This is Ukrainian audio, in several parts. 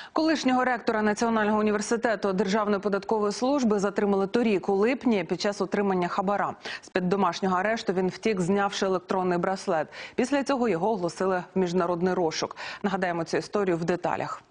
Колишнього ректора Національного університету Державної податкової служби затримали торік у липні під час отримання хабара. З-під домашнього арешту він втік, знявши електронний браслет. Після цього його оголосили в міжнародний розшук. Нагадаємо цю історію в деталях.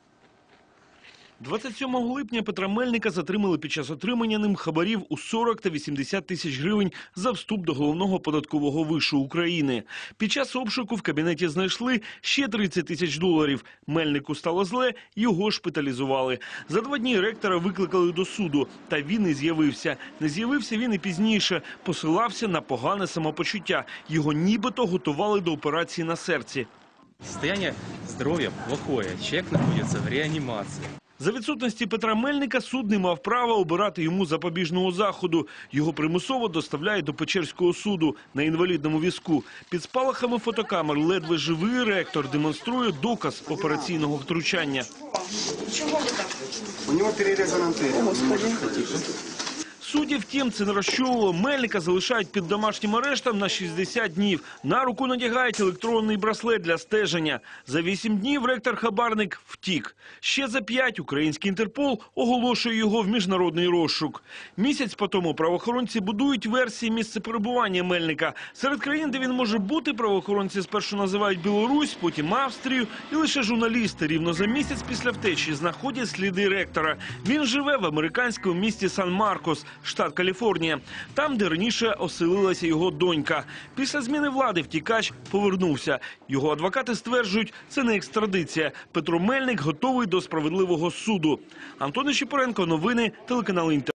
27 липня Петра Мельника затримали під час отримання ним хабарів у 40 та 80 тисяч гривень за вступ до головного податкового вишу України. Під час обшуку в кабінеті знайшли ще 30 тисяч доларів. Мельнику стало зле, його шпиталізували. За 2 дні ректора викликали до суду, та він не з'явився. Не з'явився він і пізніше, посилався на погане самопочуття. Його нібито готували до операції на серці. Состояние здоровья плохое, человек находится в реанимации. За відсутності Петра Мельника суд не мав права обирати йому запобіжного заходу. Його примусово доставляють до Печерського суду на інвалідному візку. Під спалахами фотокамер ледве живий ректор демонструє доказ операційного втручання. Чого ви так? У нього перерізана артерія. Судді, втім, це не розчулило. Мельника залишають під домашнім арештом на 60 днів. На руку надягають електронний браслет для стеження. За 8 днів ректор-хабарник втік. Ще за 5 український Інтерпол оголошує його в міжнародний розшук. Місяць по тому правоохоронці будують версії місця перебування Мельника. Серед країн, де він може бути, правоохоронці спершу називають Білорусь, потім Австрію. І лише журналісти рівно за місяць після втечі знаходять сліди ректора. Він живе в американському місті Сан-Маркос, штат Каліфорнія, там, де раніше оселилася його донька. Після зміни влади втікач повернувся. Його адвокати стверджують, це не екстрадиція. Петро Мельник готовий до справедливого суду. Антон Нечипоренко, новини, телеканал Інтер.